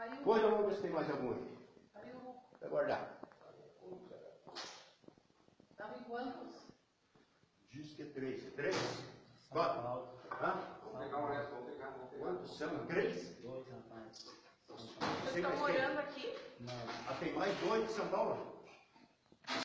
Pois eu vou ver se tem mais algum aí. Vai guardar. Estava em quantos? Diz que é 3. 3? Quatro? Hã? Vamos pegar o resto, vamos pegar. Quantos são? 3? 2, rapaz. Vocês estão morando aqui? Não. Ah, tem mais 2 de São Paulo?